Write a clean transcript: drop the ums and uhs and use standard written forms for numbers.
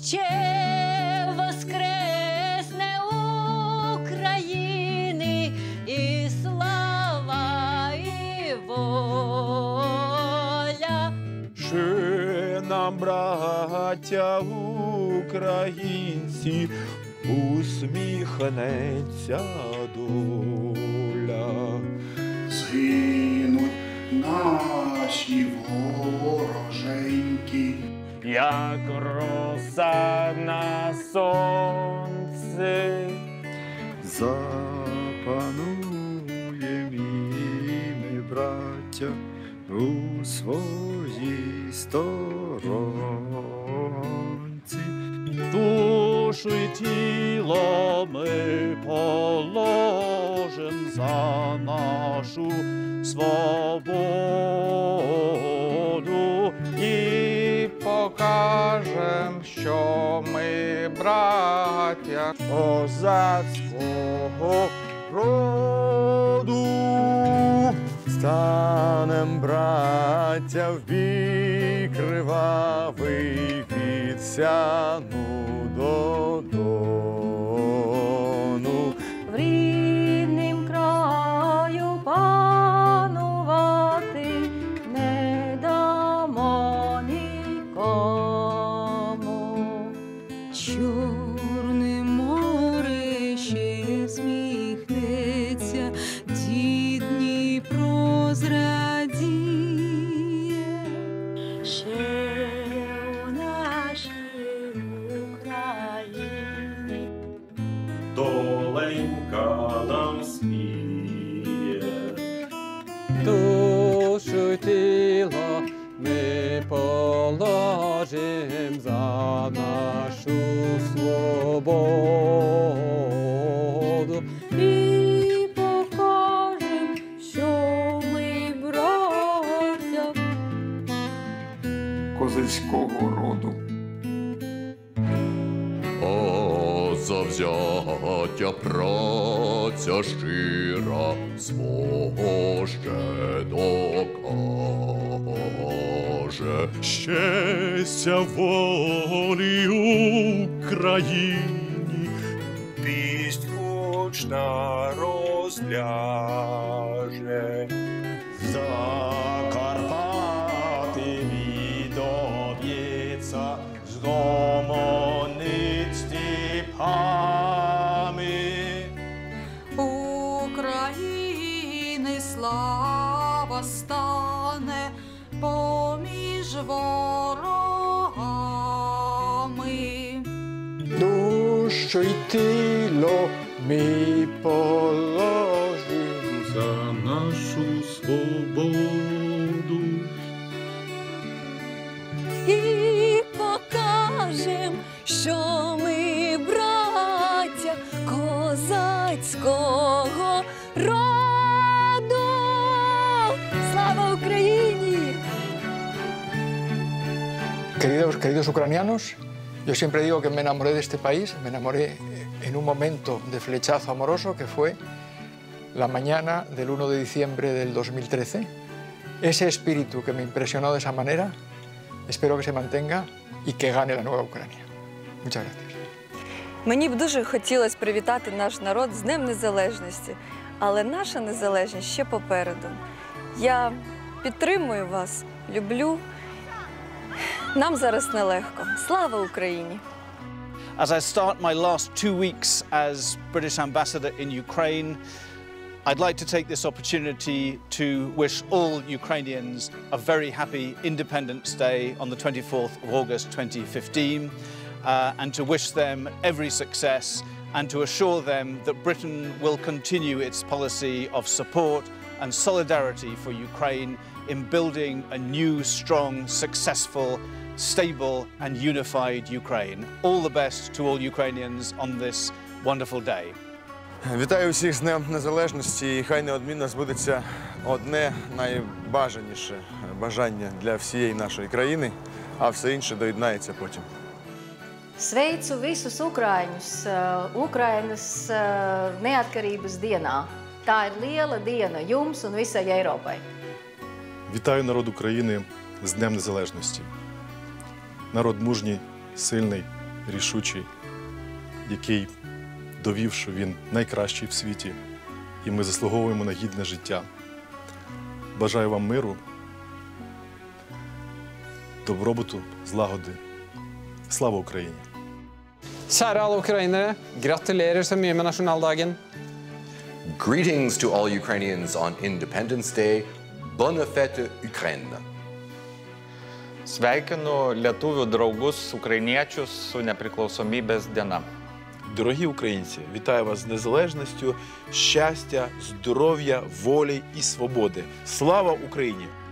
ще воскресне України, і слава, і воля. Ще нам, браття українці, усміхнеться доля. Згинуть наші вороженьки, як роса на сонці. Запануєм і ми, браття, у своїй сторонці. Душу й тіло ми положим за нашу свободу і покажем, що ми браття козацького роду. Станем, браття, в бій кривавий від Сяну до Дону. В ріднім краю панувати не дамо нікому. Чорне море ще сміхнеться, дід Дніпро зрадіє. Ще у нашій Україні доленька нам спіє. Душу й тіло ми положим за нашу свободу. і покажем, що ми браття козацького роду. О, завзяття праця щира свого ще докаже. Щастя волі Україні, пість гучна розляже. Закарпати відоб'ється, згомонить степами. України слава стане поміж ворогами. Душу й тіло ми положим За нашу свободу. І покажем, що ми браття козацького роду. Слава Україні! Queridos ucranianos, yo siempre digo que me enamoré de este país, me enamoré en un momento de flechazo amoroso que fue la mañana del 1 de diciembre del 2013. Ese espíritu que me impresionó de esa manera, espero que se mantenga y que gane la nueva Ucrania. Muchas gracias. Мені б дуже хотілося привітати наш народ з Днем Незалежності, але наша незалежність ще попереду. Я підтримую вас, люблю. Нам зараз нелегко. Слава Україні! As I start my last 2 weeks as British Ambassador in Ukraine, I'd like to take this opportunity to wish all Ukrainians a very happy Independence Day on the 24th of August 2015, and to wish them every success and to assure them that Britain will continue its policy of support and solidarity for Ukraine in building a new, strong, successful, stable and unified Ukraine. All the best to all Ukrainians on this wonderful day. Вітаю всіх з Днем Незалежності, і хай неодмінно збудеться одне найбажаніше бажання для всієї нашої країни, а все інше доєднається потім. Sveicu visus Ukraiņus Ukrainas neatkarības dienā. Tā ir liela diena jums un visai Eiropai. Вітаю народ України з Днем Незалежності. Народ мужній, сильний, рішучий, який довів, що він найкращий в світі, і ми заслуговуємо на гідне життя. Бажаю вам миру, добробуту, злагоди. Слава Україні! Kjære alle ukrainere, gratulerer så mye med nasjonaldagen. Greetings to all Ukrainians on Independence Day. Bonne fête Ukraine. Sveikinu lietuvių draugus, ukrainiečius su nepriklausomybės diena. Дорогі українці, вітаю вас з незалежністю, щастя, здоров'я, волі і свободи. Слава Україні!